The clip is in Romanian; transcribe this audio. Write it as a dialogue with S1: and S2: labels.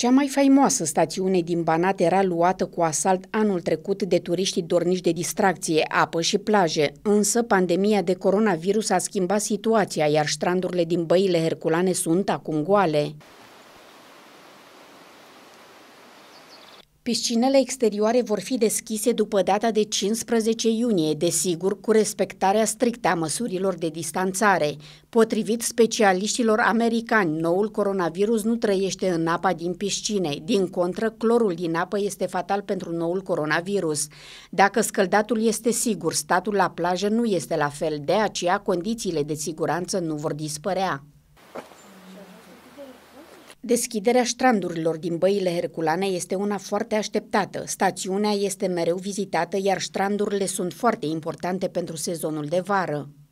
S1: Cea mai faimoasă stațiune din Banat era luată cu asalt anul trecut de turiștii dornici de distracție, apă și plaje, însă pandemia de coronavirus a schimbat situația, iar strandurile din băile herculane sunt acum goale. Piscinele exterioare vor fi deschise după data de 15 iunie, desigur cu respectarea strictă a măsurilor de distanțare. Potrivit specialiștilor americani, noul coronavirus nu trăiește în apa din piscine. Din contră, clorul din apă este fatal pentru noul coronavirus. Dacă scăldatul este sigur, statul la plajă nu este la fel, de aceea condițiile de siguranță nu vor dispărea. Deschiderea strandurilor din băile herculane este una foarte așteptată. Stațiunea este mereu vizitată, iar strandurile sunt foarte importante pentru sezonul de vară.